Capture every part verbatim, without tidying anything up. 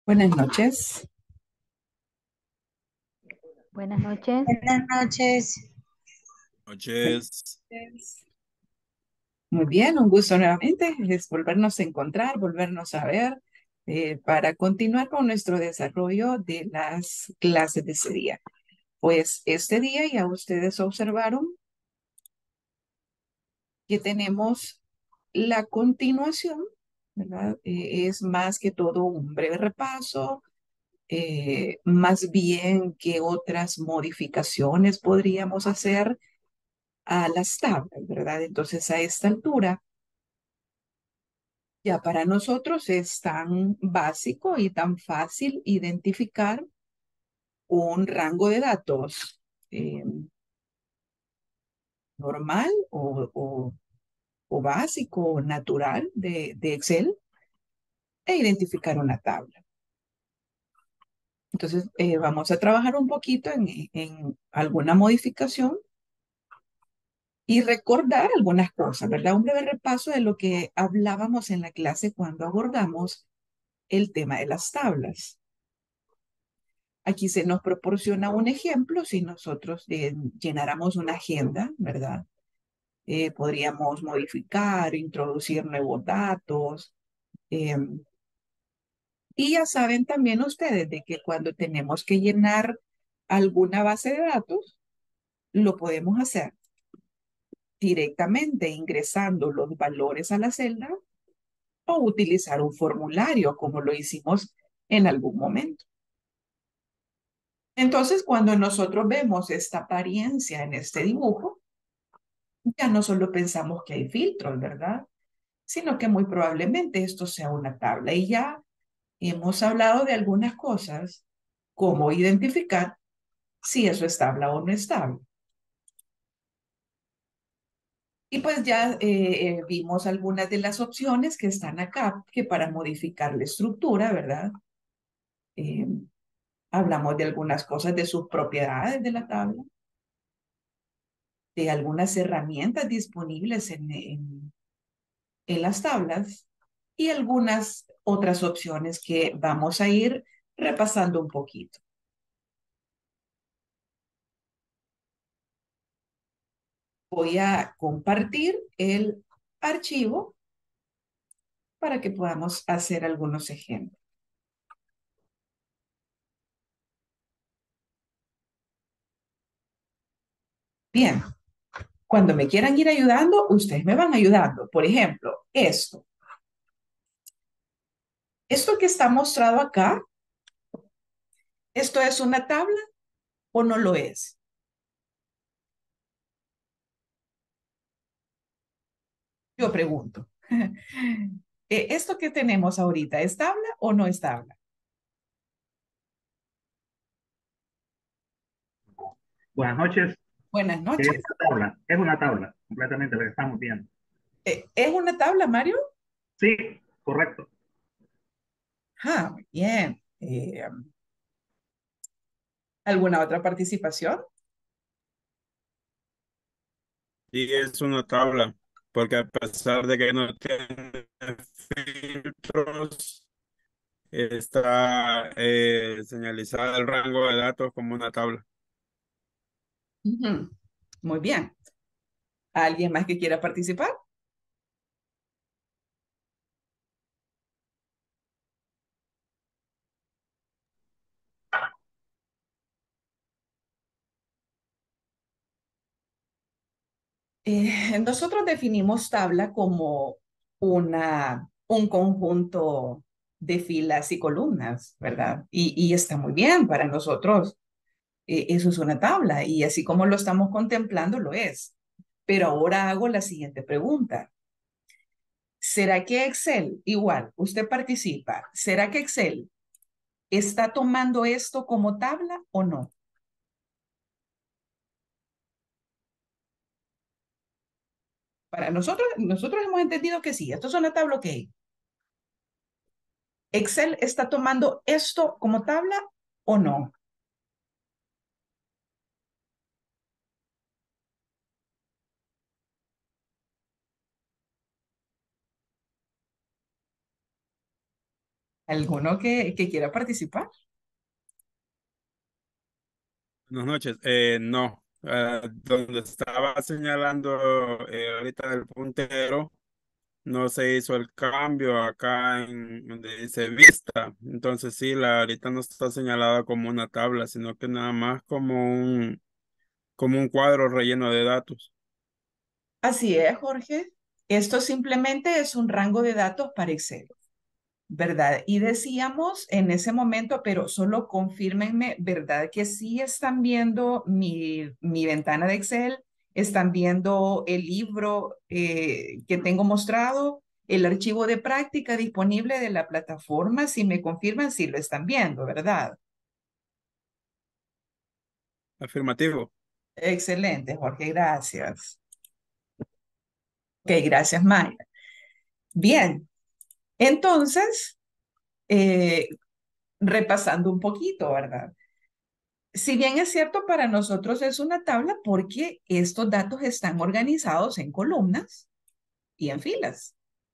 Buenas noches. Buenas noches. Buenas noches. Buenas Noches. noches. Muy bien, un gusto nuevamente. Es volvernos a encontrar, volvernos a ver eh, para continuar con nuestro desarrollo de las clases de ese día. Pues este día ya ustedes observaron que tenemos la continuación, ¿verdad? Eh, es más que todo un breve repaso, eh, más bien que otras modificaciones podríamos hacer a las tablas, ¿verdad? Entonces, a esta altura, ya para nosotros es tan básico y tan fácil identificar un rango de datos eh, normal o, o, o básico o natural de, de Excel e identificar una tabla. Entonces, eh, vamos a trabajar un poquito en, en alguna modificación y recordar algunas cosas, ¿verdad? Un breve repaso de lo que hablábamos en la clase cuando abordamos el tema de las tablas. Aquí se nos proporciona un ejemplo si nosotros eh, llenáramos una agenda, ¿verdad? Eh, podríamos modificar, introducir nuevos datos. eh, y ya saben también ustedes de que cuando tenemos que llenar alguna base de datos, lo podemos hacer directamente ingresando los valores a la celda o utilizar un formulario como lo hicimos en algún momento. Entonces, cuando nosotros vemos esta apariencia en este dibujo, ya no solo pensamos que hay filtros, ¿verdad? Sino que muy probablemente esto sea una tabla. Y ya hemos hablado de algunas cosas, cómo identificar si eso es tabla o no es tabla. Y pues ya eh, eh, vimos algunas de las opciones que están acá, que para modificar la estructura, ¿verdad? Eh, hablamos de algunas cosas de sus propiedades de la tabla, de algunas herramientas disponibles en, en, en las tablas y algunas otras opciones que vamos a ir repasando un poquito. Voy a compartir el archivo para que podamos hacer algunos ejemplos. Bien, cuando me quieran ir ayudando, ustedes me van ayudando. Por ejemplo, esto. Esto que está mostrado acá, ¿esto es una tabla o no lo es? Yo pregunto. Eh, ¿Esto que tenemos ahorita es tabla o no es tabla? Buenas noches. Buenas Es noches. una tabla, es una tabla, completamente lo que estamos viendo. Eh, ¿Es una tabla, Mario? Sí, correcto. Ah, muy bien. Eh, ¿alguna otra participación? Y es una tabla, porque a pesar de que no tiene filtros, está eh, señalizada el rango de datos como una tabla. Ujú. Muy bien. ¿Alguien más que quiera participar? Eh, nosotros definimos tabla como una, un conjunto de filas y columnas, ¿verdad? Y, y está muy bien para nosotros. Eh, eso es una tabla y así como lo estamos contemplando, lo es. Pero ahora hago la siguiente pregunta. ¿Será que Excel, igual, usted participa, ¿será que Excel está tomando esto como tabla o no? Para nosotros, nosotros hemos entendido que sí, esto es una tabla, ok. ¿Excel está tomando esto como tabla o no? ¿Alguno que, que quiera participar? Buenas noches. Eh, no, Ah, donde estaba señalando eh, ahorita el puntero, no se hizo el cambio acá en donde dice vista. Entonces sí, la ahorita no está señalada como una tabla, sino que nada más como un, como un cuadro relleno de datos. Así es, Jorge. Esto simplemente es un rango de datos para Excel, ¿verdad? Y decíamos en ese momento, pero solo confírmenme, ¿verdad? Que sí están viendo mi, mi ventana de Excel, están viendo el libro eh, que tengo mostrado, el archivo de práctica disponible de la plataforma, si me confirman, si lo están viendo, ¿verdad? Afirmativo. Excelente, Jorge, gracias. Ok, gracias, Maya. Bien, entonces, eh, repasando un poquito, ¿verdad? Si bien es cierto, para nosotros es una tabla porque estos datos están organizados en columnas y en filas.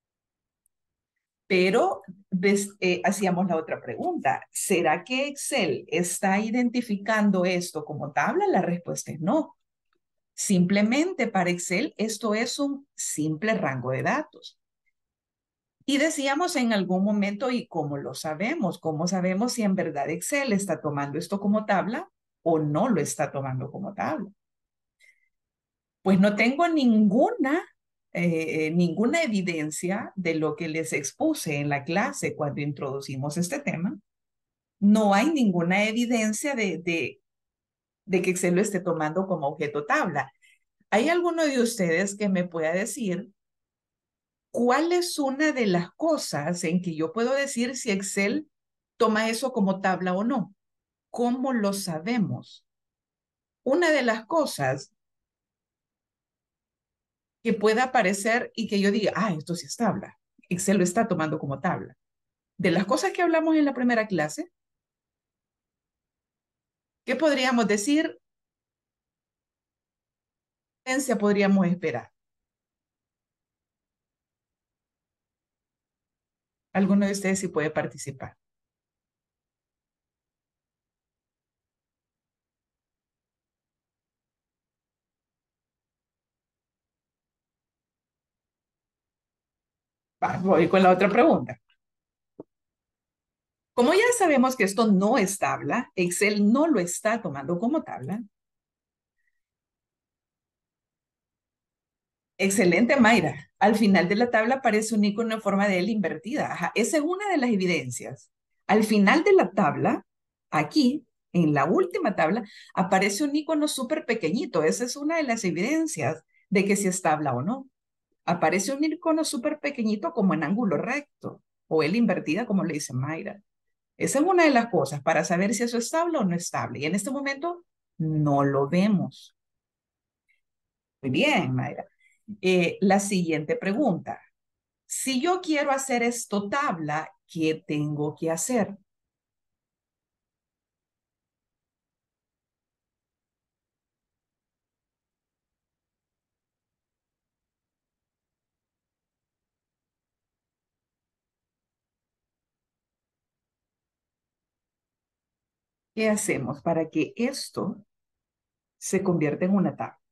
Pero ves, eh, hacíamos la otra pregunta. ¿Será que Excel está identificando esto como tabla? La respuesta es no. Simplemente para Excel esto es un simple rango de datos. Y decíamos en algún momento, ¿y cómo lo sabemos? ¿Cómo sabemos si en verdad Excel está tomando esto como tabla o no lo está tomando como tabla? Pues no tengo ninguna, eh, ninguna evidencia de lo que les expuse en la clase cuando introducimos este tema. No hay ninguna evidencia de, de, de que Excel lo esté tomando como objeto tabla. ¿Hay alguno de ustedes que me pueda decir cuál es una de las cosas en que yo puedo decir si Excel toma eso como tabla o no? ¿Cómo lo sabemos? Una de las cosas que pueda aparecer y que yo diga, ah, esto sí es tabla. Excel lo está tomando como tabla. De las cosas que hablamos en la primera clase, ¿qué podríamos decir? ¿Qué podríamos esperar? Alguno de ustedes sí puede participar. Va, voy con la otra pregunta. Como ya sabemos que esto no es tabla, Excel no lo está tomando como tabla. Excelente, Mayra. Al final de la tabla aparece un icono en forma de L invertida. Ajá, esa es una de las evidencias. Al final de la tabla, aquí, en la última tabla, aparece un icono súper pequeñito. Esa es una de las evidencias de que si es tabla o no. Aparece un icono súper pequeñito como en ángulo recto o L invertida, como le dice Mayra. Esa es una de las cosas para saber si eso es estable o no estable. Y en este momento no lo vemos. Muy bien, Mayra. Eh, la siguiente pregunta. Si yo quiero hacer esto tabla, ¿qué tengo que hacer? ¿Qué hacemos para que esto se convierta en una tabla?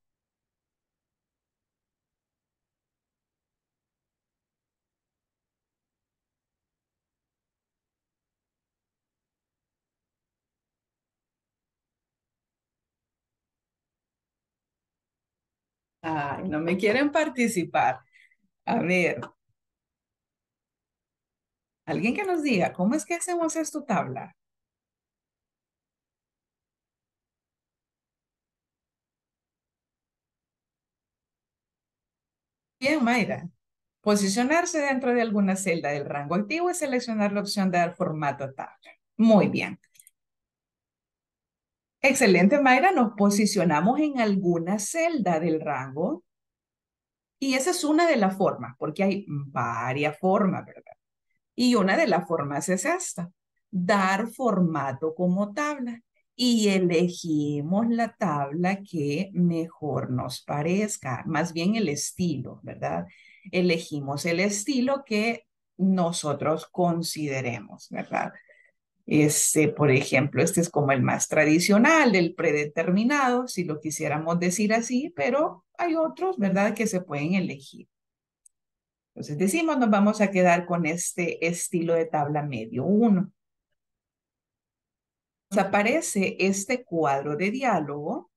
Ay, no me quieren participar. A ver, alguien que nos diga, ¿cómo es que hacemos esto tabla? Bien, Mayra. Posicionarse dentro de alguna celda del rango activo y seleccionar la opción de dar formato a tabla. Muy bien. Excelente, Mayra. Nos posicionamos en alguna celda del rango y esa es una de las formas, porque hay varias formas, ¿verdad? Y una de las formas es esta, dar formato como tabla. Y elegimos la tabla que mejor nos parezca, más bien el estilo, ¿verdad? Elegimos el estilo que nosotros consideremos, ¿verdad? Este, por ejemplo, este es como el más tradicional, del predeterminado, si lo quisiéramos decir así, pero hay otros, ¿verdad?, que se pueden elegir. Entonces decimos, nos vamos a quedar con este estilo de tabla medio uno. Nos aparece este cuadro de diálogo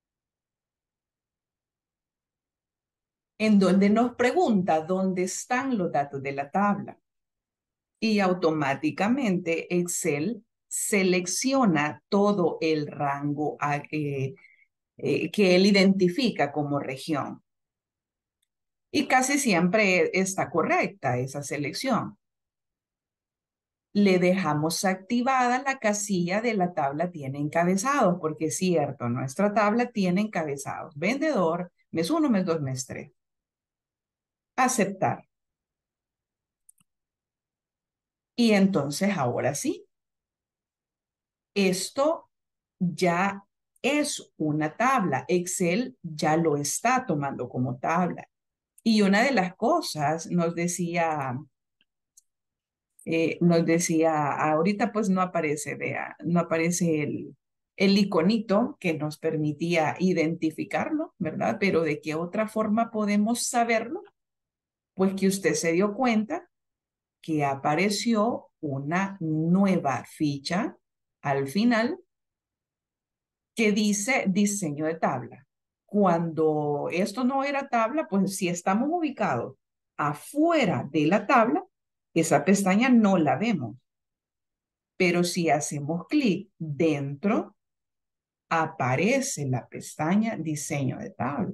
en donde nos pregunta dónde están los datos de la tabla. Y automáticamente Excel selecciona todo el rango eh, eh, que él identifica como región. Y casi siempre está correcta esa selección. Le dejamos activada la casilla de la tabla tiene encabezados, porque es cierto, nuestra tabla tiene encabezados. Vendedor, mes uno, mes dos, mes tres. Aceptar. Y entonces ahora sí, esto ya es una tabla. Excel ya lo está tomando como tabla. Y una de las cosas nos decía, eh, nos decía, ahorita pues no aparece, vea, no aparece el, el iconito que nos permitía identificarlo, ¿verdad? Pero ¿de qué otra forma podemos saberlo? Pues que usted se dio cuenta que apareció una nueva ficha al final que dice diseño de tabla. Cuando esto no era tabla, pues si estamos ubicados afuera de la tabla, esa pestaña no la vemos. Pero si hacemos clic dentro, aparece la pestaña diseño de tabla.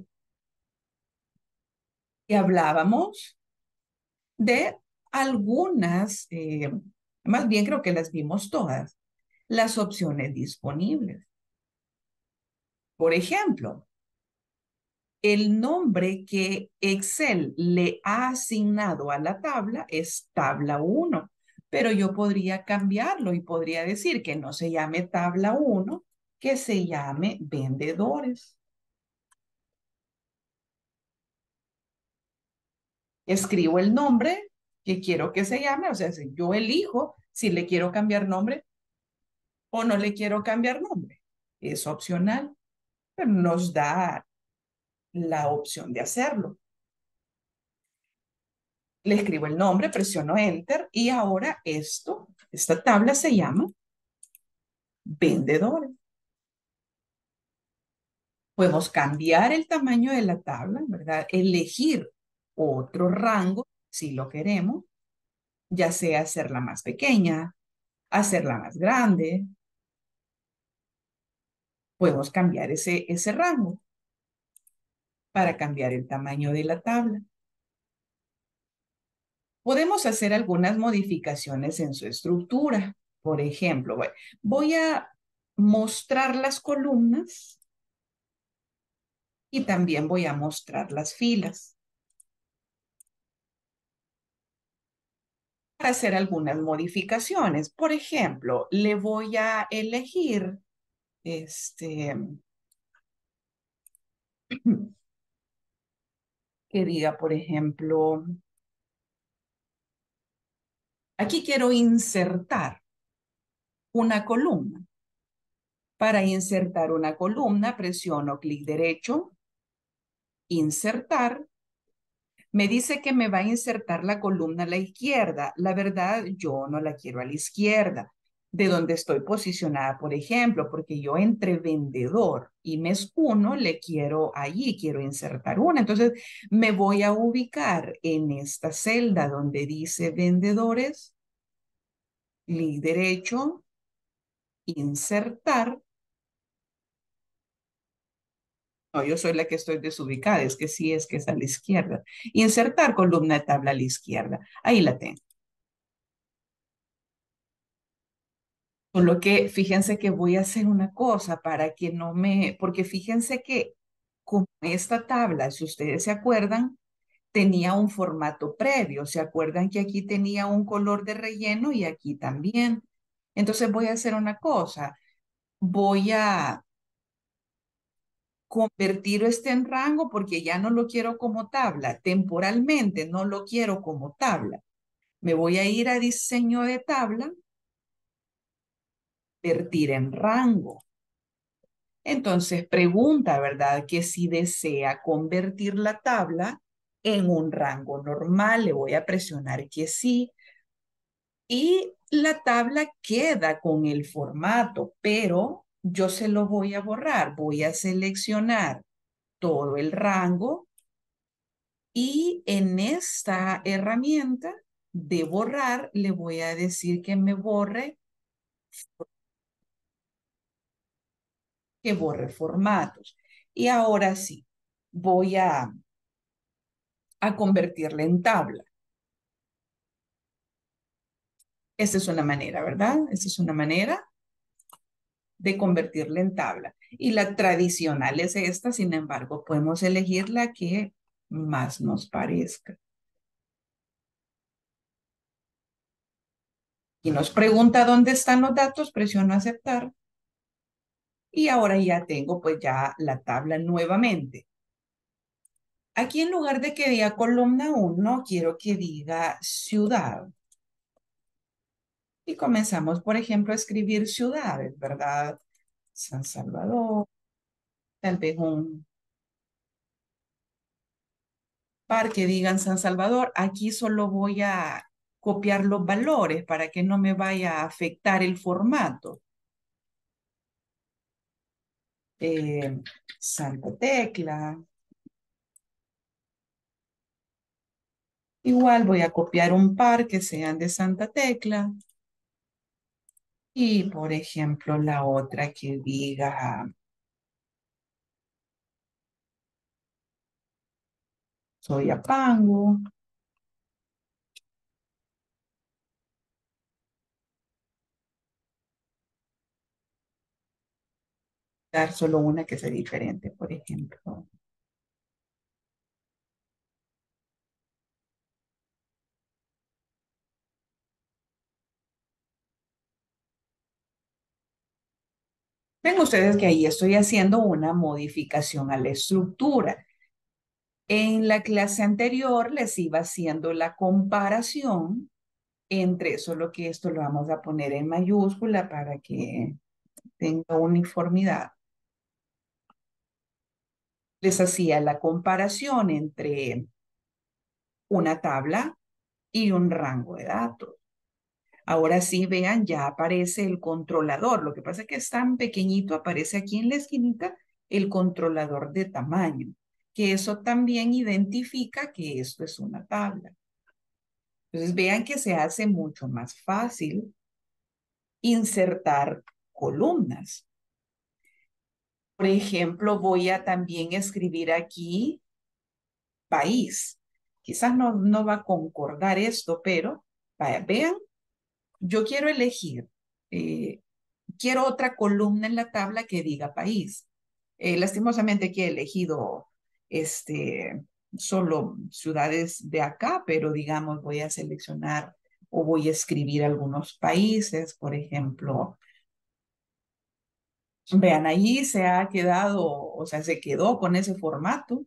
Y hablábamos de algunas, eh, más bien creo que las vimos todas, las opciones disponibles. Por ejemplo, el nombre que Excel le ha asignado a la tabla es tabla uno, pero yo podría cambiarlo y podría decir que no se llame tabla uno, que se llame vendedores. Escribo el nombre que quiero que se llame, o sea, si yo elijo si le quiero cambiar nombre o no le quiero cambiar nombre. Es opcional, pero nos da la opción de hacerlo. Le escribo el nombre, presiono Enter y ahora esto, esta tabla se llama vendedores. Podemos cambiar el tamaño de la tabla, ¿verdad? Elegir otro rango si lo queremos, ya sea hacerla más pequeña, hacerla más grande. Podemos cambiar ese, ese rango para cambiar el tamaño de la tabla. Podemos hacer algunas modificaciones en su estructura. Por ejemplo, bueno, voy a mostrar las columnas y también voy a mostrar las filas. Para hacer algunas modificaciones. Por ejemplo, le voy a elegir este que diga, por ejemplo, aquí quiero insertar una columna. Para insertar una columna, presiono clic derecho, insertar. Me dice que me va a insertar la columna a la izquierda. La verdad, yo no la quiero a la izquierda, de donde estoy posicionada, por ejemplo, porque yo entre vendedor y mes uno le quiero allí, quiero insertar una. Entonces, me voy a ubicar en esta celda donde dice vendedores, clic derecho, insertar. No, yo soy la que estoy desubicada, es que sí, es que es a la izquierda. Insertar columna de tabla a la izquierda. Ahí la tengo. Solo que fíjense que voy a hacer una cosa para que no me, porque fíjense que como esta tabla, si ustedes se acuerdan, tenía un formato previo. ¿Se acuerdan que aquí tenía un color de relleno y aquí también? Entonces voy a hacer una cosa. Voy a convertir este en rango porque ya no lo quiero como tabla. Temporalmente no lo quiero como tabla. Me voy a ir a diseño de tabla, convertir en rango. Entonces pregunta, ¿verdad? Que si desea convertir la tabla en un rango normal, le voy a presionar que sí. Y la tabla queda con el formato, pero yo se lo voy a borrar. Voy a seleccionar todo el rango y en esta herramienta de borrar le voy a decir que me borre, que borre formatos. Y ahora sí, voy a, a convertirla en tabla. Esta es una manera, ¿verdad? Esta es una manera de convertirla en tabla. Y la tradicional es esta, sin embargo, podemos elegir la que más nos parezca. Y nos pregunta dónde están los datos, presiono aceptar. Y ahora ya tengo pues ya la tabla nuevamente. Aquí en lugar de que diga columna uno, quiero que diga ciudad. Y comenzamos, por ejemplo, a escribir ciudades, ¿verdad? San Salvador, tal vez un par que digan San Salvador. Aquí solo voy a copiar los valores para que no me vaya a afectar el formato. Eh, Santa Tecla. Igual voy a copiar un par que sean de Santa Tecla. Y, por ejemplo, la otra que diga Soyapango. Dar solo una que sea diferente, por ejemplo. Ven ustedes que ahí estoy haciendo una modificación a la estructura. En la clase anterior les iba haciendo la comparación entre, solo que esto lo vamos a poner en mayúscula para que tenga uniformidad. Les hacía la comparación entre una tabla y un rango de datos. Ahora sí, vean, ya aparece el controlador. Lo que pasa es que es tan pequeñito, aparece aquí en la esquinita el controlador de tamaño, que eso también identifica que esto es una tabla. Entonces vean que se hace mucho más fácil insertar columnas. Por ejemplo, voy a también escribir aquí país. Quizás no, no va a concordar esto, pero vaya, vean, yo quiero elegir, eh, quiero otra columna en la tabla que diga país. Eh, lastimosamente aquí he elegido este, solo ciudades de acá, pero digamos voy a seleccionar o voy a escribir algunos países, por ejemplo. Vean, ahí se ha quedado, o sea, se quedó con ese formato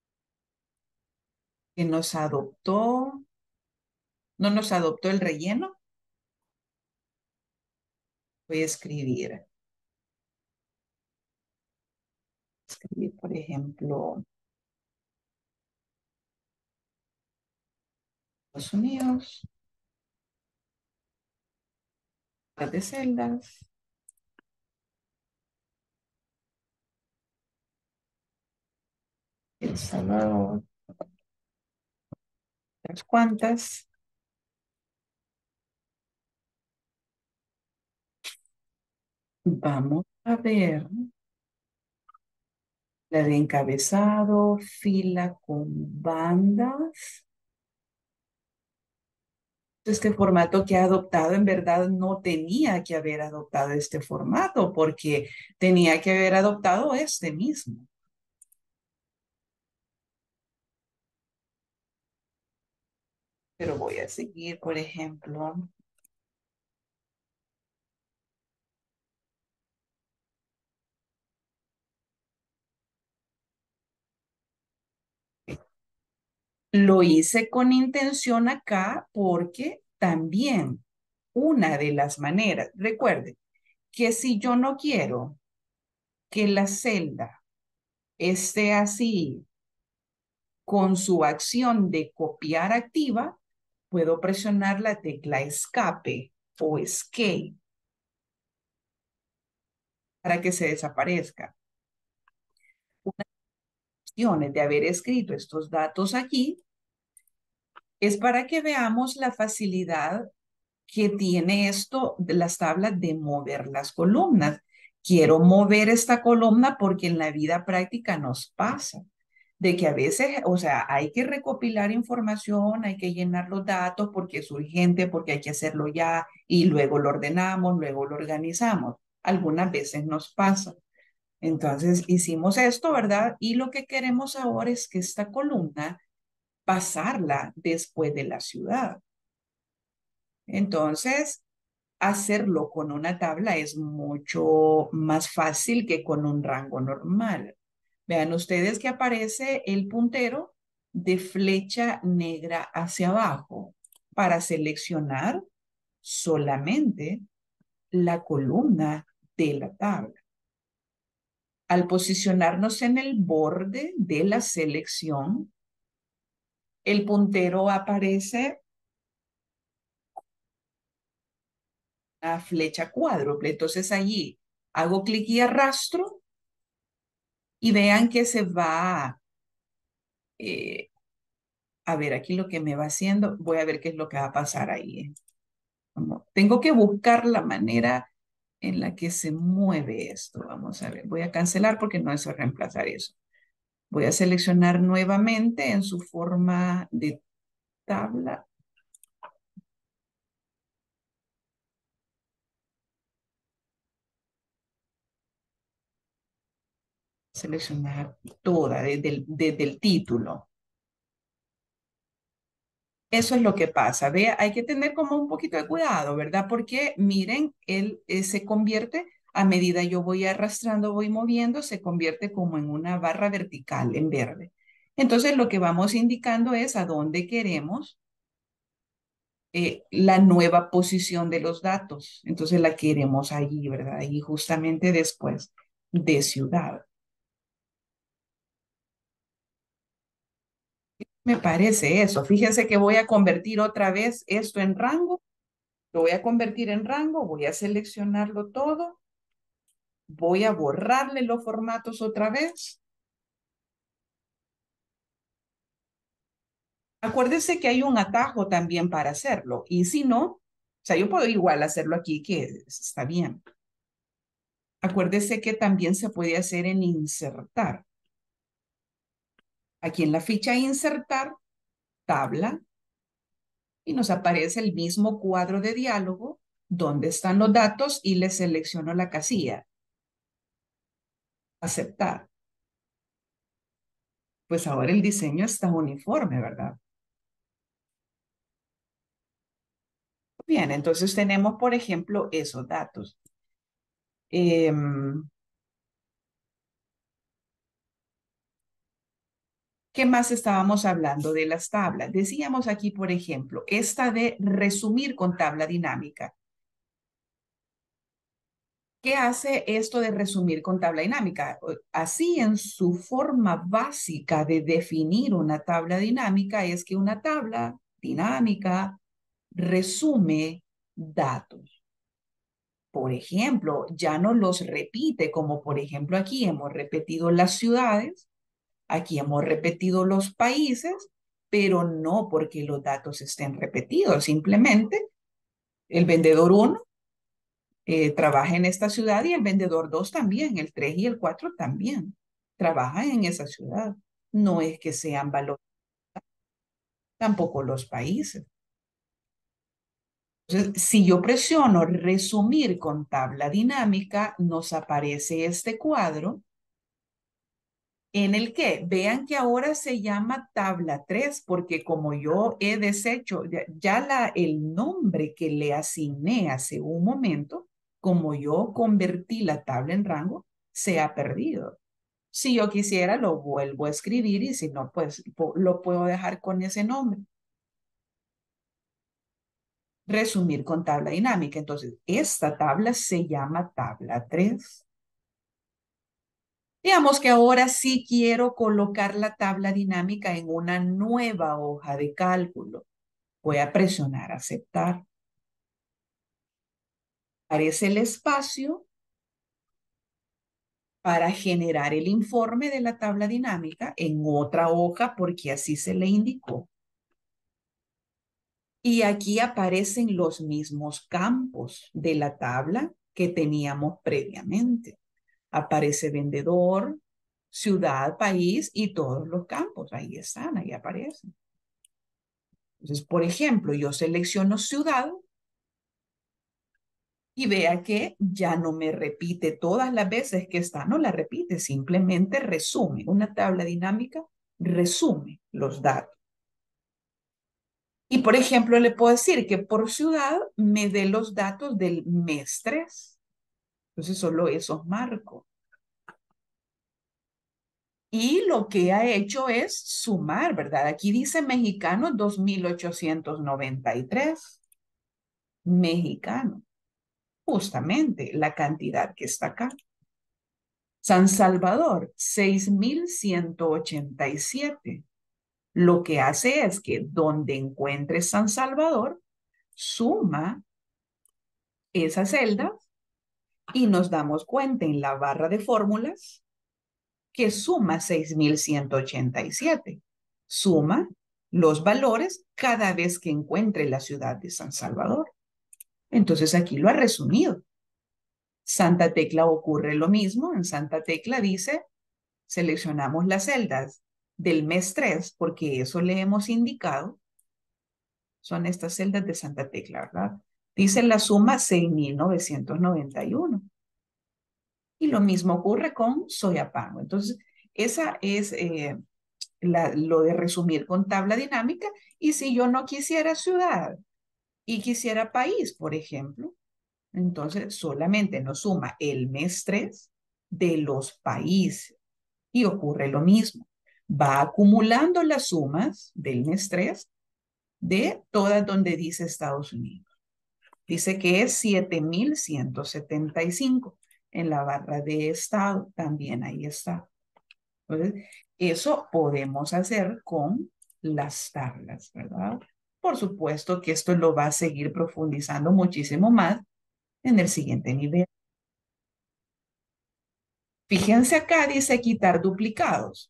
que nos adoptó, no nos adoptó el relleno. Voy a escribir, escribir, por ejemplo, Estados Unidos, de celdas, El Salvador, las cuantas. Vamos a ver la de encabezado, fila con bandas. Este formato que ha adoptado en verdad no tenía que haber adoptado este formato porque tenía que haber adoptado este mismo. Pero voy a seguir, por ejemplo, lo hice con intención acá porque también una de las maneras, recuerde que si yo no quiero que la celda esté así con su acción de copiar activa, puedo presionar la tecla escape o escape para que se desaparezca. Una de las opciones de haber escrito estos datos aquí es para que veamos la facilidad que tiene esto de las tablas de mover las columnas. Quiero mover esta columna porque en la vida práctica nos pasa de que a veces, o sea, hay que recopilar información, hay que llenar los datos porque es urgente, porque hay que hacerlo ya y luego lo ordenamos, luego lo organizamos. Algunas veces nos pasa. Entonces hicimos esto, ¿verdad? Y lo que queremos ahora es que esta columna pasarla después de la ciudad. Entonces, hacerlo con una tabla es mucho más fácil que con un rango normal. Vean ustedes que aparece el puntero de flecha negra hacia abajo para seleccionar solamente la columna de la tabla. Al posicionarnos en el borde de la selección, el puntero aparece a flecha cuádruple. Entonces allí hago clic y arrastro y vean que se va, eh, a ver aquí lo que me va haciendo, voy a ver qué es lo que va a pasar ahí. ¿eh? Como, tengo que buscar la manera en la que se mueve esto. Vamos a ver, voy a cancelar porque no es reemplazar eso. Voy a seleccionar nuevamente en su forma de tabla. Seleccionar toda desde el, desde el título. Eso es lo que pasa. Vea, hay que tener como un poquito de cuidado, ¿verdad? Porque miren, él eh, se convierte, a medida yo voy arrastrando, voy moviendo, se convierte como en una barra vertical en verde. Entonces lo que vamos indicando es a dónde queremos eh, la nueva posición de los datos. Entonces la queremos allí, ¿verdad? Y justamente después de ciudad. Me parece eso. Fíjense que voy a convertir otra vez esto en rango. Lo voy a convertir en rango, voy a seleccionarlo todo, voy a borrarle los formatos otra vez. Acuérdense que hay un atajo también para hacerlo, y si no, o sea, yo puedo igual hacerlo aquí, que está bien. Acuérdese que también se puede hacer en insertar. Aquí en la ficha insertar, tabla, y nos aparece el mismo cuadro de diálogo donde están los datos y le selecciono la casilla. Aceptar. Pues ahora el diseño está uniforme, ¿verdad? Bien, entonces tenemos, por ejemplo, esos datos. Eh, ¿Qué más estábamos hablando de las tablas? Decíamos aquí, por ejemplo, esta de resumir con tabla dinámica. ¿Qué hace esto de resumir con tabla dinámica? Así, en su forma básica de definir una tabla dinámica, es que una tabla dinámica resume datos. Por ejemplo, ya no los repite, como por ejemplo aquí hemos repetido las ciudades, aquí hemos repetido los países, pero no porque los datos estén repetidos, simplemente el vendedor uno eh, trabaja en esta ciudad y el vendedor dos también, el tres y el cuatro también trabajan en esa ciudad. No es que sean valores, tampoco los países. Entonces, si yo presiono resumir con tabla dinámica, nos aparece este cuadro en el que vean que ahora se llama tabla tres, porque como yo he deshecho ya, ya la, el nombre que le asigné hace un momento, como yo convertí la tabla en rango, se ha perdido. Si yo quisiera, lo vuelvo a escribir y si no, pues lo puedo dejar con ese nombre. resumir con tabla dinámica. Entonces, esta tabla se llama tabla tres. Digamos que ahora sí quiero colocar la tabla dinámica en una nueva hoja de cálculo. Voy a presionar aceptar. Aparece el espacio para generar el informe de la tabla dinámica en otra hoja porque así se le indicó. Y aquí aparecen los mismos campos de la tabla que teníamos previamente. Aparece vendedor, ciudad, país y todos los campos. Ahí están, ahí aparecen. Entonces, por ejemplo, yo selecciono ciudad y vea que ya no me repite todas las veces que está, no la repite, simplemente resume. Una tabla dinámica resume los datos. Y por ejemplo, le puedo decir que por ciudad me dé los datos del mes tres. Entonces solo esos marco. Y lo que ha hecho es sumar, ¿verdad? Aquí dice mexicano dos mil ochocientos noventa y tres. Mexicano. Justamente la cantidad que está acá. San Salvador, seis mil ciento ochenta y siete. Lo que hace es que donde encuentre San Salvador, suma esas celdas y nos damos cuenta en la barra de fórmulas que suma seis mil ciento ochenta y siete. Suma los valores cada vez que encuentre la ciudad de San Salvador. Entonces aquí lo ha resumido. Santa Tecla ocurre lo mismo. En Santa Tecla dice, seleccionamos las celdas del mes tres, porque eso le hemos indicado. Son estas celdas de Santa Tecla, ¿verdad? Dice la suma seis mil novecientos noventa y uno. Y lo mismo ocurre con Soyapango. Entonces, esa es eh, la, lo de resumir con tabla dinámica. Y si yo no quisiera ciudad y quisiera país, por ejemplo, entonces solamente nos suma el mes tres de los países. Y ocurre lo mismo. Va acumulando las sumas del mes tres de todas donde dice Estados Unidos. Dice que es siete mil ciento setenta y cinco. En la barra de estado también ahí está. Entonces, eso podemos hacer con las tablas, ¿verdad? Por supuesto que esto lo va a seguir profundizando muchísimo más en el siguiente nivel. Fíjense acá, dice quitar duplicados.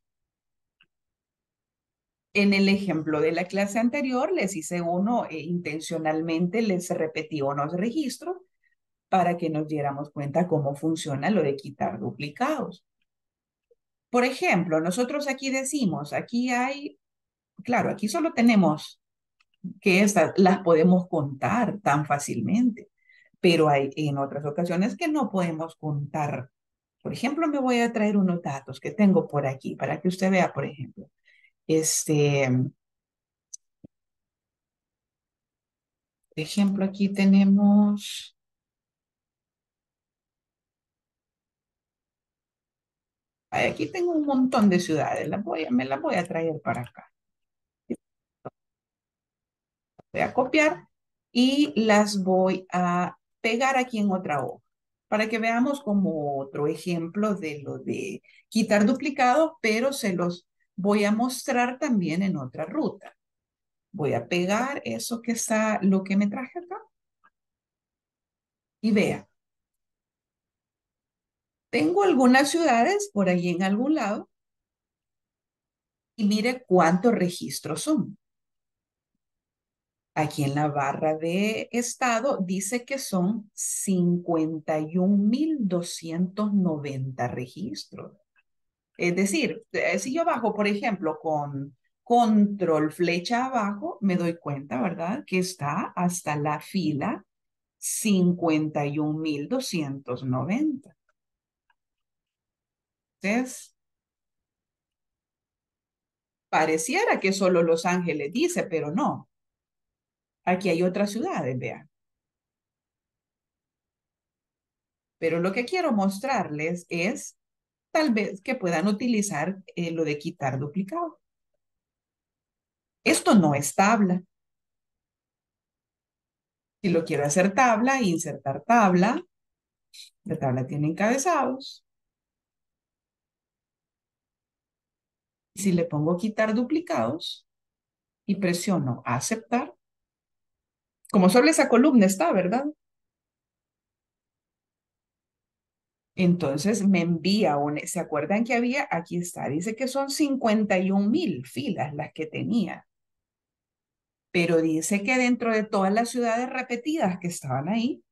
En el ejemplo de la clase anterior, les hice uno, eh, intencionalmente les repetí unos registros para que nos diéramos cuenta cómo funciona lo de quitar duplicados. Por ejemplo, nosotros aquí decimos, aquí hay, claro, aquí solo tenemos que estas las podemos contar tan fácilmente, pero hay en otras ocasiones que no podemos contar. Por ejemplo, me voy a traer unos datos que tengo por aquí para que usted vea, por ejemplo. Este, por ejemplo, aquí tenemos... Aquí tengo un montón de ciudades, las voy a, me las voy a traer para acá. Voy a copiar y las voy a pegar aquí en otra hoja para que veamos como otro ejemplo de lo de quitar duplicados, pero se los voy a mostrar también en otra ruta. Voy a pegar eso que está, lo que me traje acá. Y vea, tengo algunas ciudades por ahí en algún lado y mire cuántos registros son. Aquí en la barra de estado dice que son cincuenta y un mil doscientos noventa registros. Es decir, eh, si yo bajo, por ejemplo, con control flecha abajo, me doy cuenta, ¿verdad? Que está hasta la fila cincuenta y un mil doscientos noventa. Entonces, pareciera que solo Los Ángeles dice, pero no. Aquí hay otras ciudades, vean. Pero lo que quiero mostrarles es tal vez que puedan utilizar eh, lo de quitar duplicado. Esto no es tabla. Si lo quiero hacer tabla, insertar tabla. La tabla tiene encabezados. Si le pongo quitar duplicados y presiono aceptar, como solo esa columna está, ¿verdad? Entonces me envía un, ¿se acuerdan que había? Aquí está, dice que son cincuenta y un mil filas las que tenía. Pero dice que dentro de todas las ciudades repetidas que estaban ahí,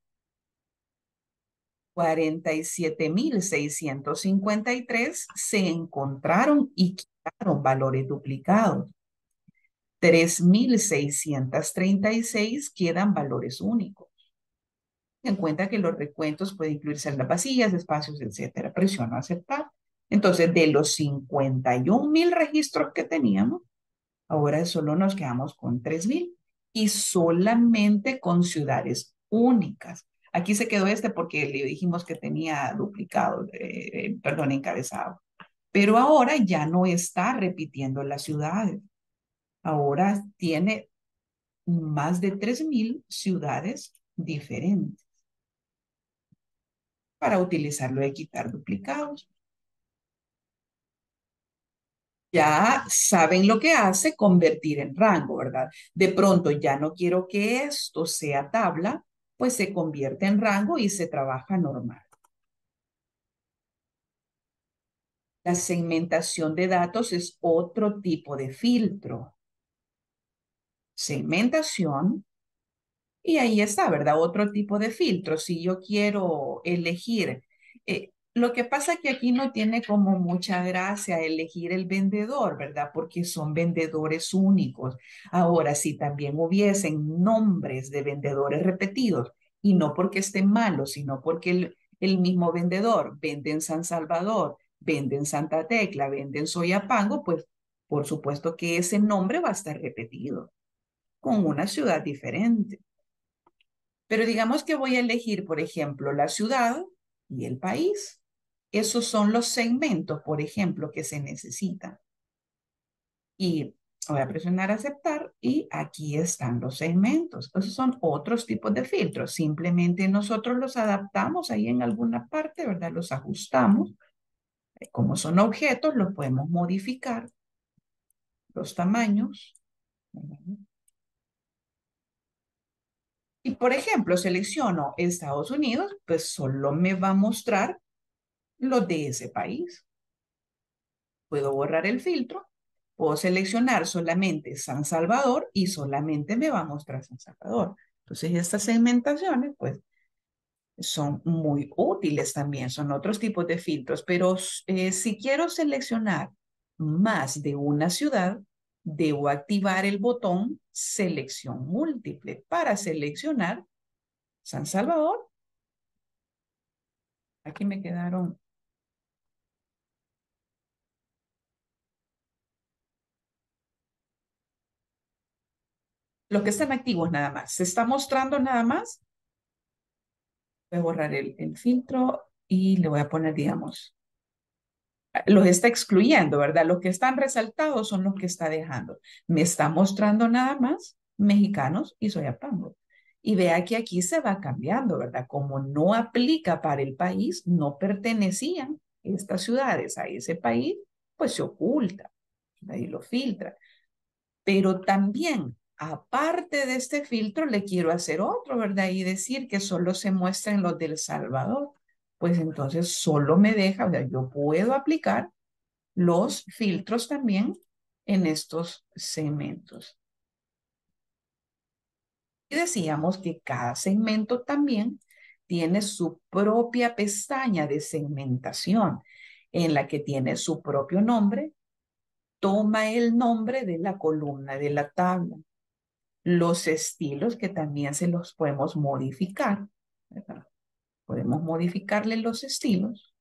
cuarenta y siete mil seiscientos cincuenta y tres se encontraron y quitaron valores duplicados. tres mil seiscientos treinta y seis quedan valores únicos. En cuenta que los recuentos pueden incluir celdas vacías, espacios, etcétera. Presiono aceptar. Entonces, de los cincuenta y un mil registros que teníamos, ahora solo nos quedamos con tres mil y solamente con ciudades únicas. Aquí se quedó este porque le dijimos que tenía duplicado, eh, perdón, encabezado. Pero ahora ya no está repitiendo las ciudades. Ahora tiene más de tres mil ciudades diferentes para utilizarlo de quitar duplicados. Ya saben lo que hace convertir en rango, ¿verdad? De pronto ya no quiero que esto sea tabla, pues se convierte en rango y se trabaja normal. La segmentación de datos es otro tipo de filtro. Segmentación. Y ahí está, ¿verdad? Otro tipo de filtro. Si yo quiero elegir, eh, lo que pasa es que aquí no tiene como mucha gracia elegir el vendedor, ¿verdad? Porque son vendedores únicos. Ahora, si también hubiesen nombres de vendedores repetidos, y no porque estén malos, sino porque el, el mismo vendedor vende en San Salvador, vende en Santa Tecla, vende en Soyapango, pues por supuesto que ese nombre va a estar repetido con una ciudad diferente. Pero digamos que voy a elegir, por ejemplo, la ciudad y el país. Esos son los segmentos, por ejemplo, que se necesitan. Y voy a presionar aceptar y aquí están los segmentos. Esos son otros tipos de filtros. Simplemente nosotros los adaptamos ahí en alguna parte, ¿verdad? Los ajustamos. Como son objetos, los podemos modificar. Los tamaños. Y por ejemplo, selecciono Estados Unidos, pues solo me va a mostrar los de ese país. Puedo borrar el filtro, puedo seleccionar solamente San Salvador y solamente me va a mostrar San Salvador. Entonces estas segmentaciones pues son muy útiles también, son otros tipos de filtros, pero eh, si quiero seleccionar más de una ciudad, debo activar el botón selección múltiple para seleccionar San Salvador. Aquí me quedaron. Los que están activos nada más. ¿Se está mostrando nada más? Voy a borrar el, el filtro y le voy a poner, digamos, los está excluyendo, ¿verdad? Los que están resaltados son los que está dejando. Me está mostrando nada más mexicanos y Soyapango. Y vea que aquí se va cambiando, ¿verdad? Como no aplica para el país, no pertenecían estas ciudades a ese país, pues se oculta, ahí lo filtra. Pero también, aparte de este filtro, le quiero hacer otro, ¿verdad? Y decir que solo se muestran los del Salvador. Pues entonces solo me deja, o sea, yo puedo aplicar los filtros también en estos segmentos. Y decíamos que cada segmento también tiene su propia pestaña de segmentación en la que tiene su propio nombre, toma el nombre de la columna de la tabla. Los estilos que también se los podemos modificar, ¿verdad? Podemos modificarle los estilos.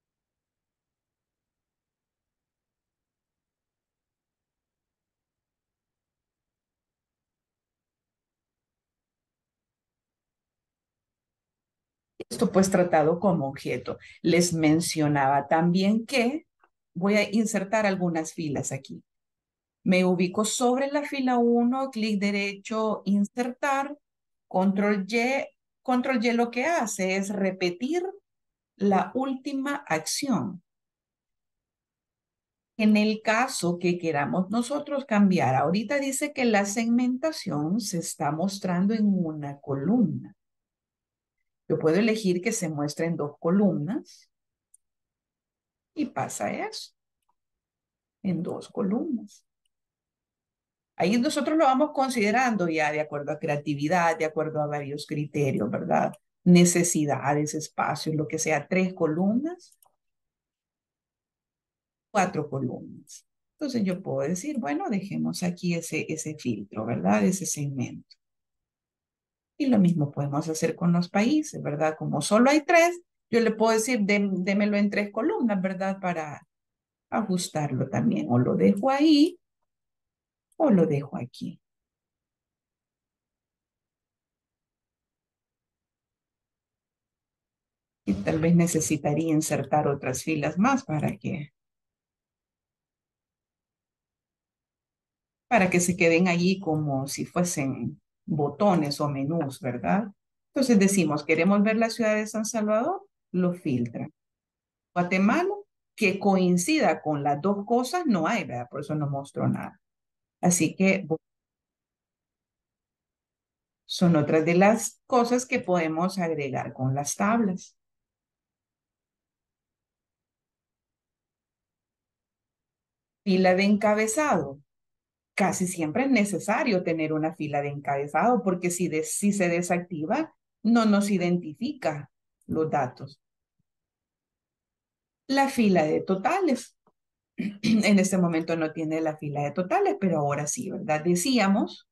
Esto pues tratado como objeto. Les mencionaba también que voy a insertar algunas filas aquí. Me ubico sobre la fila uno, clic derecho, insertar, Control Y, control Y lo que hace es repetir la última acción. En el caso que queramos nosotros cambiar, ahorita dice que la segmentación se está mostrando en una columna. Yo puedo elegir que se muestre en dos columnas y pasa eso, en dos columnas. Ahí nosotros lo vamos considerando ya de acuerdo a creatividad, de acuerdo a varios criterios, ¿verdad? Necesidades, espacios, lo que sea, tres columnas, cuatro columnas. Entonces yo puedo decir, bueno, dejemos aquí ese, ese filtro, ¿verdad? Ese segmento. Y lo mismo podemos hacer con los países, ¿verdad? Como solo hay tres, yo le puedo decir, dé, démelo en tres columnas, ¿verdad? Para ajustarlo también. O lo dejo ahí, o lo dejo aquí. Y tal vez necesitaría insertar otras filas más para que, para que se queden allí como si fuesen botones o menús, ¿verdad? Entonces decimos, queremos ver la ciudad de San Salvador, lo filtra. Guatemala, que coincida con las dos cosas, no hay, ¿verdad? Por eso no mostró nada. Así que son otras de las cosas que podemos agregar con las tablas. Fila de encabezado. Casi siempre es necesario tener una fila de encabezado porque si, de, si se desactiva, no nos identifica los datos. La fila de totales. En este momento no tiene la fila de totales, pero ahora sí, ¿verdad? Decíamos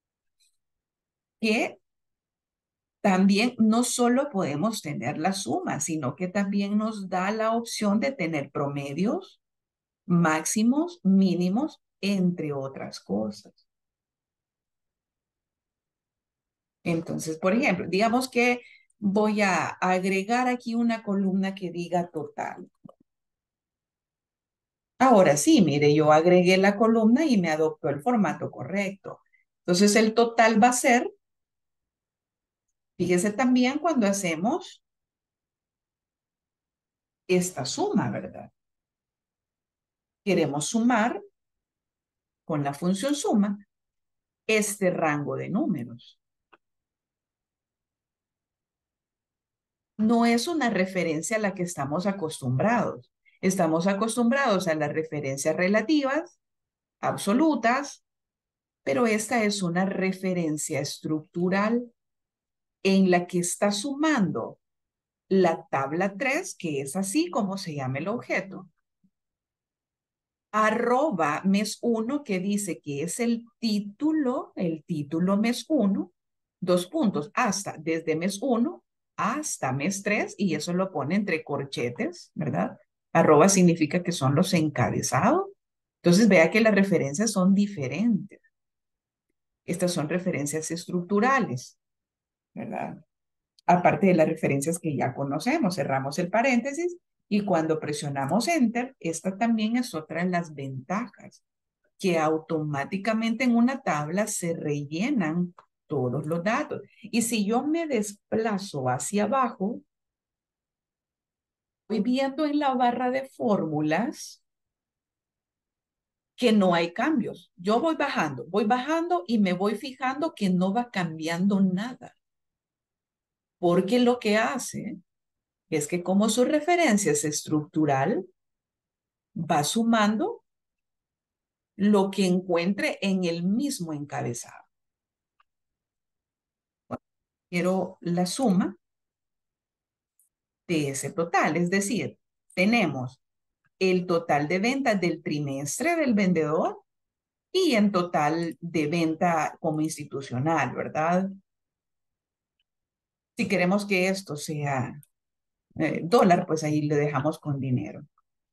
que también no solo podemos tener la suma, sino que también nos da la opción de tener promedios, máximos, mínimos, entre otras cosas. Entonces, por ejemplo, digamos que voy a agregar aquí una columna que diga total. Ahora sí, mire, yo agregué la columna y me adoptó el formato correcto. Entonces, el total va a ser, fíjese también cuando hacemos esta suma, ¿verdad? Queremos sumar con la función suma este rango de números. No es una referencia a la que estamos acostumbrados. Estamos acostumbrados a las referencias relativas, absolutas, pero esta es una referencia estructural en la que está sumando la tabla tres, que es así como se llama el objeto, arroba mes uno, que dice que es el título, el título mes uno, dos puntos, hasta, desde mes uno hasta mes tres, y eso lo pone entre corchetes, ¿verdad? Arroba significa que son los encabezados. Entonces vea que las referencias son diferentes. Estas son referencias estructurales, ¿verdad? Aparte de las referencias que ya conocemos, cerramos el paréntesis y cuando presionamos Enter, esta también es otra de las ventajas, que automáticamente en una tabla se rellenan todos los datos. Y si yo me desplazo hacia abajo, voy viendo en la barra de fórmulas que no hay cambios. Yo voy bajando, voy bajando y me voy fijando que no va cambiando nada. Porque lo que hace es que como su referencia es estructural, va sumando lo que encuentre en el mismo encabezado. Quiero la suma de ese total, es decir, tenemos el total de ventas del trimestre del vendedor y en total de venta como institucional, ¿verdad? Si queremos que esto sea eh, dólar, pues ahí le dejamos con dinero.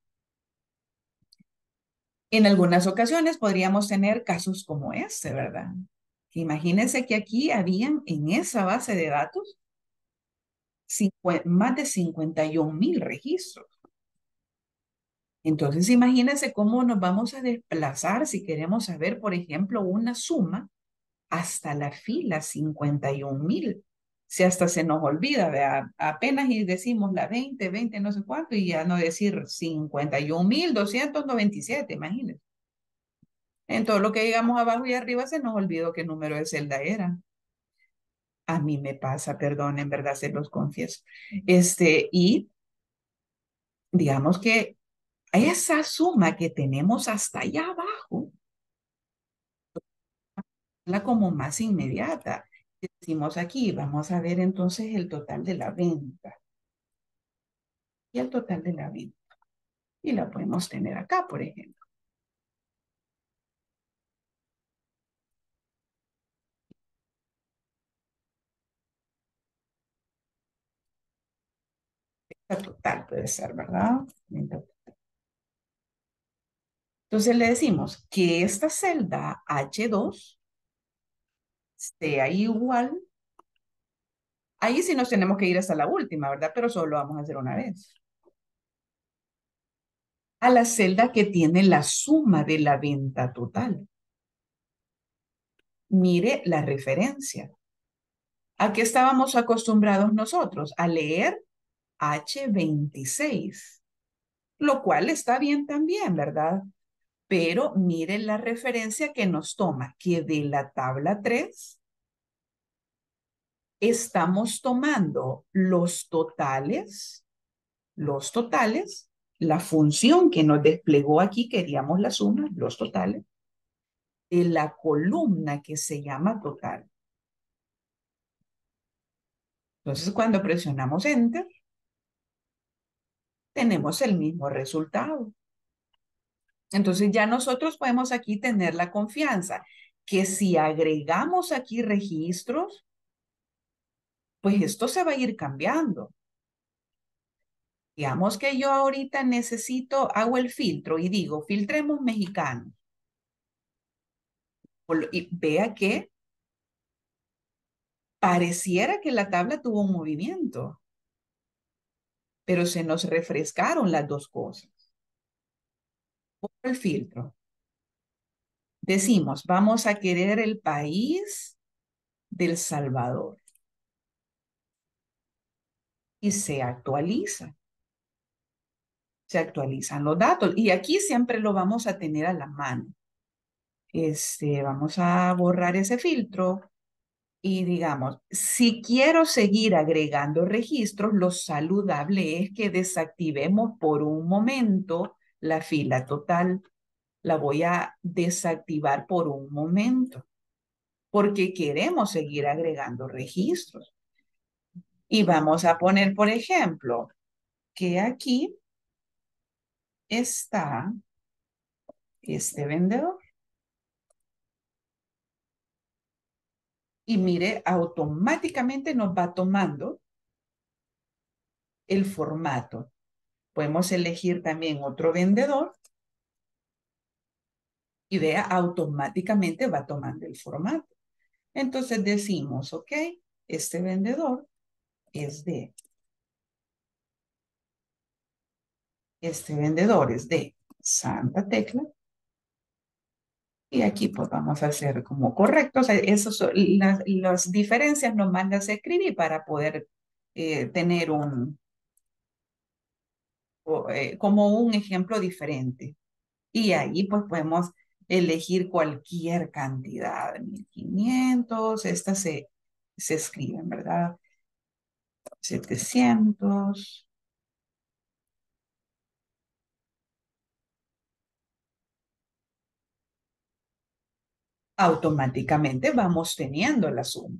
En algunas ocasiones podríamos tener casos como este, ¿verdad? Imagínense que aquí habían en esa base de datos más de cincuenta y un mil registros. Entonces, imagínense cómo nos vamos a desplazar si queremos saber, por ejemplo, una suma hasta la fila cincuenta y un mil. Si hasta se nos olvida, ¿verdad? Apenas y decimos la veinte, veinte, no sé cuánto, y ya no decir cincuenta y un mil doscientos noventa y siete, imagínense. En todo lo que llegamos abajo y arriba se nos olvidó qué número de celda era. A mí me pasa, perdón, en verdad se los confieso. Este, y digamos que esa suma que tenemos hasta allá abajo, la como más inmediata. Decimos aquí, vamos a ver entonces el total de la venta. Y el total de la venta. Y la podemos tener acá, por ejemplo. La total puede ser, ¿verdad? Venta total. Entonces le decimos que esta celda H dos sea igual. Ahí sí nos tenemos que ir hasta la última, ¿verdad? Pero solo lo vamos a hacer una vez. A la celda que tiene la suma de la venta total. Mire la referencia. ¿A qué estábamos acostumbrados nosotros? A leer H veintiséis, lo cual está bien también, ¿verdad? Pero mire la referencia que nos toma, que de la tabla tres estamos tomando los totales, los totales, la función que nos desplegó aquí, queríamos la suma, los totales, de la columna que se llama total. Entonces, cuando presionamos Enter, tenemos el mismo resultado. Entonces, ya nosotros podemos aquí tener la confianza que si agregamos aquí registros, pues esto se va a ir cambiando. Digamos que yo ahorita necesito, hago el filtro y digo, filtremos mexicanos. Y vea que pareciera que la tabla tuvo un movimiento, pero se nos refrescaron las dos cosas. Por el filtro. Decimos, vamos a querer el país del Salvador. Y se actualiza. Se actualizan los datos. Y aquí siempre lo vamos a tener a la mano. Este, vamos a borrar ese filtro. Y digamos, si quiero seguir agregando registros, lo saludable es que desactivemos por un momento la fila total. La voy a desactivar por un momento, porque queremos seguir agregando registros. Y vamos a poner, por ejemplo, que aquí está este vendedor. Y mire, automáticamente nos va tomando el formato. Podemos elegir también otro vendedor y vea, automáticamente va tomando el formato. Entonces decimos, ok, este vendedor es de, este vendedor es de Santa Tecla. Y aquí pues vamos a hacer como correcto. O sea, esas son las, las diferencias nomás las escribí para poder eh, tener un, o, eh, como un ejemplo diferente. Y ahí pues podemos elegir cualquier cantidad, mil quinientos, estas se, se escriben, ¿verdad? setecientos. Automáticamente vamos teniendo la suma.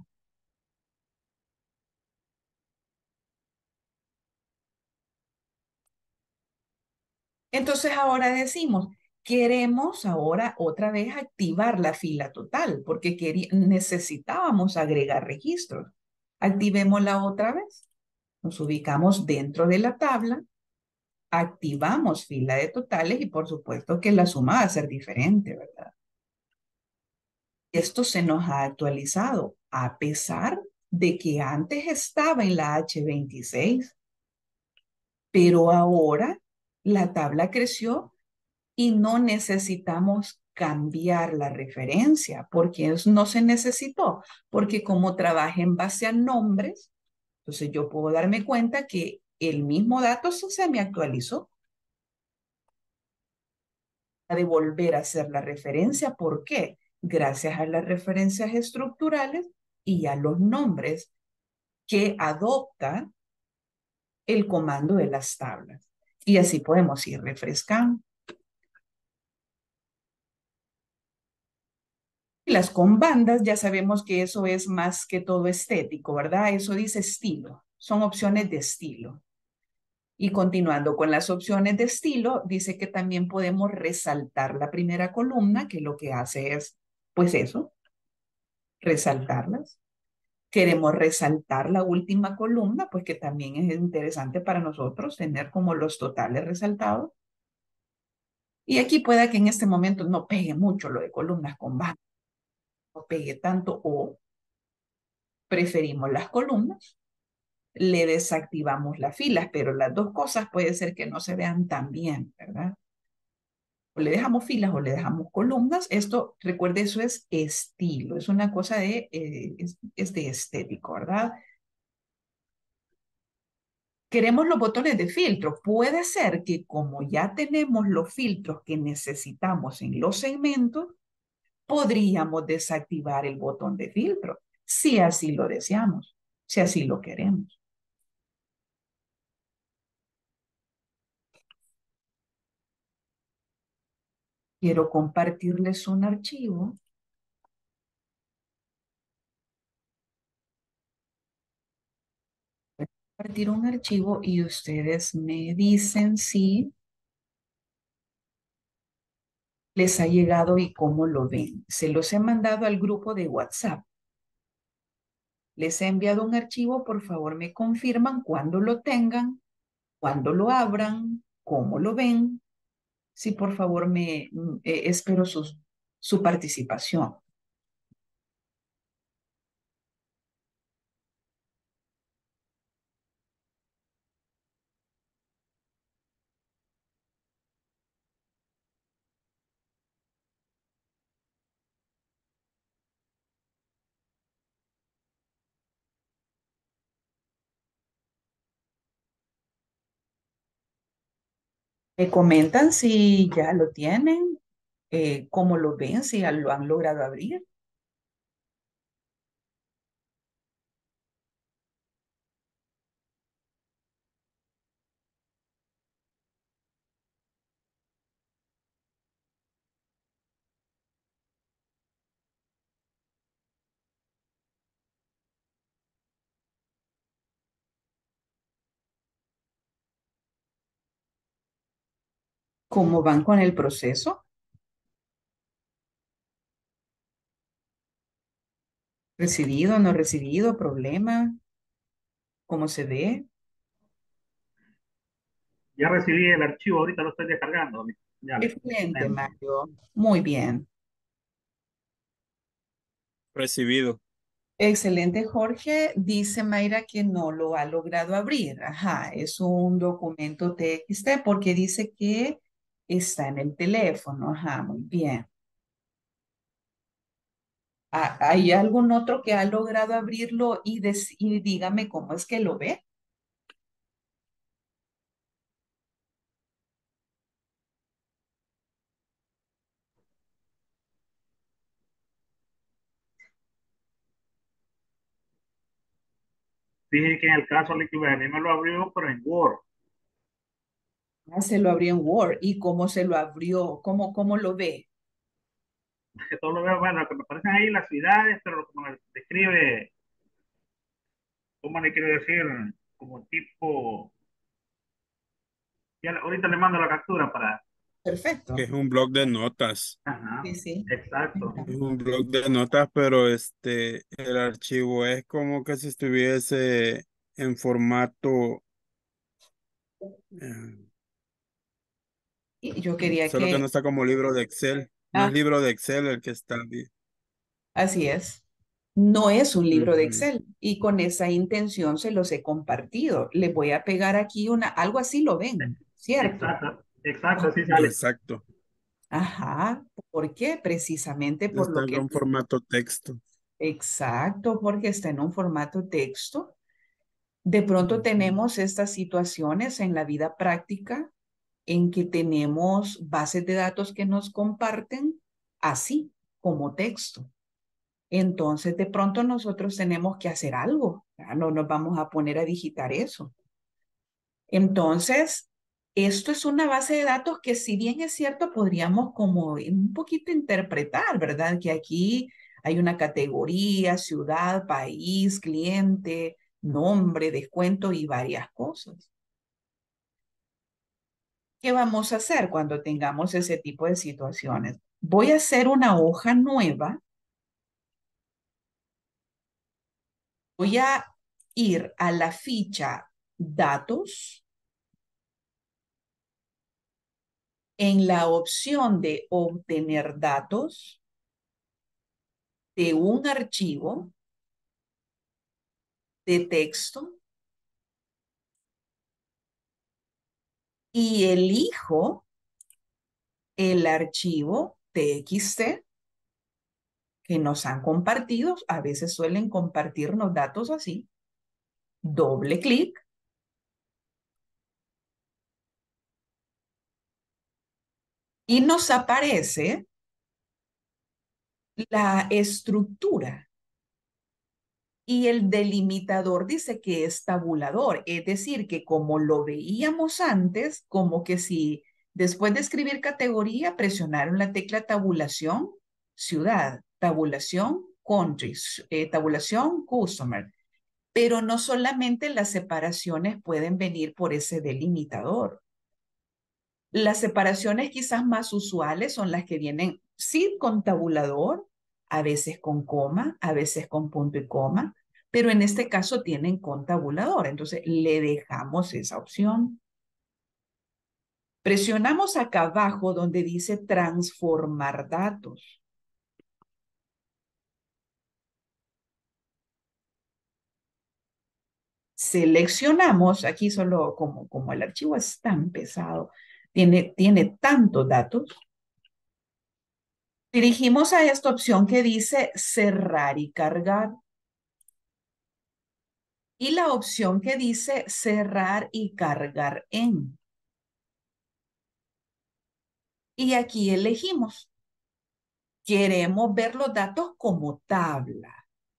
Entonces ahora decimos, queremos ahora otra vez activar la fila total, porque necesitábamos agregar registros. Activémosla otra vez. Nos ubicamos dentro de la tabla, activamos fila de totales y por supuesto que la suma va a ser diferente, ¿verdad? Esto se nos ha actualizado a pesar de que antes estaba en la H veintiséis, pero ahora la tabla creció y no necesitamos cambiar la referencia porque es- no se necesitó, porque como trabaja en base a nombres, entonces yo puedo darme cuenta que el mismo dato se, se me actualizó. De volver a hacer la referencia, ¿por qué? Gracias a las referencias estructurales y a los nombres que adopta el comando de las tablas. Y así podemos ir refrescando. Y las con bandas, ya sabemos que eso es más que todo estético, ¿verdad? Eso dice estilo. Son opciones de estilo. Y continuando con las opciones de estilo, dice que también podemos resaltar la primera columna, que lo que hace es, pues eso, resaltarlas. Queremos resaltar la última columna, pues que también es interesante para nosotros tener como los totales resaltados. Y aquí pueda que en este momento no pegue mucho lo de columnas con bandas, no pegue tanto o preferimos las columnas, le desactivamos las filas, pero las dos cosas puede ser que no se vean tan bien, ¿verdad? O le dejamos filas o le dejamos columnas. Esto, recuerde, eso es estilo, es una cosa de, eh, es, es de estético, ¿verdad? Queremos los botones de filtro. Puede ser que como ya tenemos los filtros que necesitamos en los segmentos, podríamos desactivar el botón de filtro, si así lo deseamos, si así lo queremos. Quiero compartirles un archivo. Voy a compartir un archivo y ustedes me dicen si les ha llegado y cómo lo ven. Se los he mandado al grupo de WhatsApp. Les he enviado un archivo, por favor me confirman cuando lo tengan, cuando lo abran, cómo lo ven. Sí, por favor me mm, eh, espero sus- su participación. Me comentan si ya lo tienen, eh, cómo lo ven, si ya lo han logrado abrir. ¿Cómo van con el proceso? ¿Recibido, no recibido? ¿Problema? ¿Cómo se ve? Ya recibí el archivo, ahorita lo estoy descargando. Ya le Excelente, comento. Mario. Muy bien. Recibido. Excelente, Jorge. Dice Mayra que no lo ha logrado abrir. Ajá, es un documento T X T porque dice que está en el teléfono. Ajá, muy bien. Ah, ¿hay algún otro que ha logrado abrirlo y, des- y dígame cómo es que lo ve? Dije que en el caso de que a mí me lo abrió, pero en Word. Ah, se lo abrió en Word. ¿Y cómo se lo abrió? ¿Cómo, cómo lo ve? Que todo lo veo, bueno, lo que me aparecen ahí las ciudades, pero lo que me describe, ¿cómo le quiero decir? Como tipo, ya, le- ahorita le mando la captura para, Que Perfecto. es un blog de notas. ajá, Sí, sí. exacto. Es un blog de notas, pero este, el archivo es como que si estuviese en formato, eh, Y yo quería solo que que, no está como libro de Excel. No ah, es libro de Excel el que está ahí. así es. No es un libro de Ujú. Excel y con esa intención se los he compartido. Le voy a pegar aquí una, algo así lo ven, ¿cierto? Exacto, exacto, así sale. Exacto. Ajá. ¿Por qué? Precisamente por Está lo que... en formato texto. Exacto, porque está en un formato texto. De pronto Ujú. tenemos estas situaciones en la vida práctica en que tenemos bases de datos que nos comparten así, como texto. Entonces, de pronto nosotros tenemos que hacer algo. ¿Verdad? No nos vamos a poner a digitar eso. Entonces, esto es una base de datos que si bien es cierto, podríamos como un poquito interpretar, ¿verdad? Que aquí hay una categoría, ciudad, país, cliente, nombre, descuento y varias cosas. ¿Qué vamos a hacer cuando tengamos ese tipo de situaciones? Voy a hacer una hoja nueva. Voy a ir a la ficha datos. En la opción de obtener datos de un archivo de texto y elijo el archivo T X T que nos han compartido. A veces suelen compartirnos datos así. Doble clic y nos aparece la estructura. Y el delimitador dice que es tabulador, es decir, que como lo veíamos antes, como que si después de escribir categoría presionaron la tecla tabulación, ciudad, tabulación, country, eh, tabulación, customer. Pero no solamente las separaciones pueden venir por ese delimitador. Las separaciones quizás más usuales son las que vienen, sí, con tabulador, a veces con coma, a veces con punto y coma, pero en este caso tienen con tabulador. Entonces le dejamos esa opción. Presionamos acá abajo donde dice transformar datos. Seleccionamos, aquí solo como, como el archivo es tan pesado, tiene, tiene tantos datos, dirigimos a esta opción que dice cerrar y cargar. Y la opción que dice cerrar y cargar en. Y aquí elegimos. Queremos ver los datos como tabla.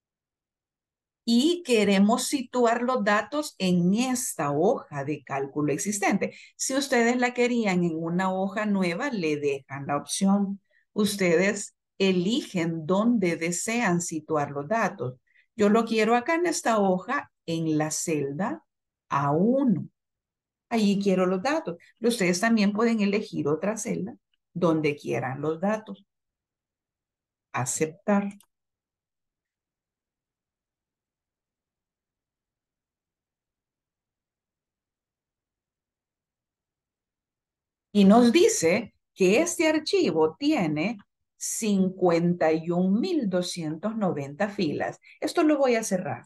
Y queremos situar los datos en esta hoja de cálculo existente. Si ustedes la querían en una hoja nueva, le dejan la opción. Ustedes eligen dónde desean situar los datos. Yo lo quiero acá en esta hoja, en la celda A uno. Allí quiero los datos. Pero ustedes también pueden elegir otra celda donde quieran los datos. Aceptar. Y nos dice que este archivo tiene cincuenta y un mil doscientas noventa filas. Esto lo voy a cerrar.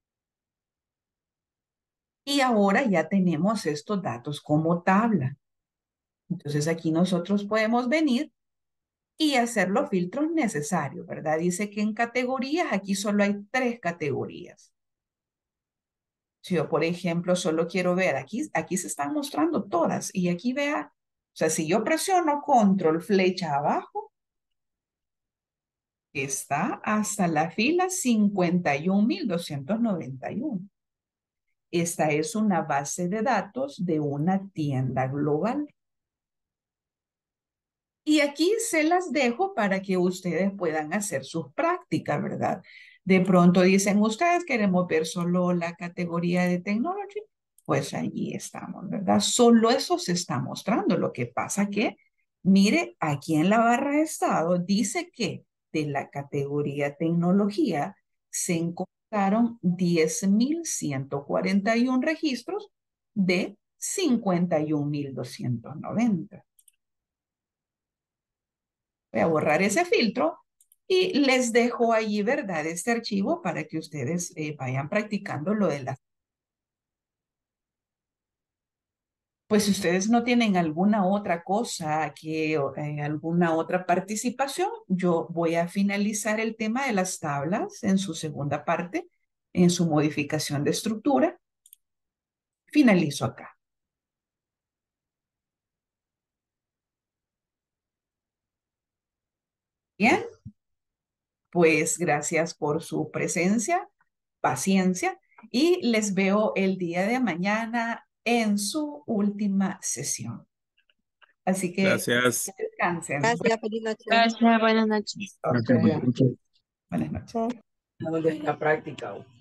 Y ahora ya tenemos estos datos como tabla. Entonces aquí nosotros podemos venir y hacer los filtros necesarios, ¿verdad? Dice que en categorías, aquí solo hay tres categorías. Si yo, por ejemplo, solo quiero ver, aquí, aquí se están mostrando todas y aquí vea, o sea, si yo presiono control flecha abajo, está hasta la fila cincuenta y un mil doscientos noventa y uno. Esta es una base de datos de una tienda global. Y aquí se las dejo para que ustedes puedan hacer sus prácticas, ¿verdad? De pronto dicen, ustedes queremos ver solo la categoría de technology, pues allí estamos, ¿verdad? Solo eso se está mostrando. Lo que pasa que, mire, aquí en la barra de estado dice que de la categoría tecnología se encontraron diez mil ciento cuarenta y uno registros de cincuenta y un mil doscientos noventa. Voy a borrar ese filtro y les dejo allí, ¿verdad? Este archivo para que ustedes eh, vayan practicando lo de las... Pues Pues si ustedes no tienen alguna otra cosa, que eh, alguna otra participación, yo voy a finalizar el tema de las tablas en su segunda parte, en su modificación de estructura. Finalizo acá. Bien, pues gracias por su presencia, paciencia, y les veo el día de mañana en su última sesión. Así que Gracias. que descansen. Gracias, feliz noche. Gracias, buenas noches. Ok, Gracias, buenas noches. buenas noches. Sí. No, de la práctica.